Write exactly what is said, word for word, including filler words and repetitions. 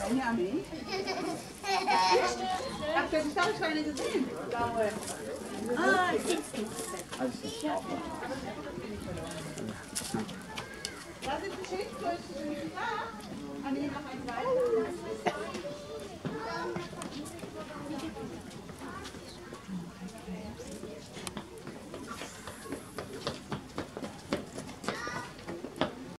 Benjamin? Ach, das ist auch keine gesehen. Ah, das ist geschickt, so ist es nicht da.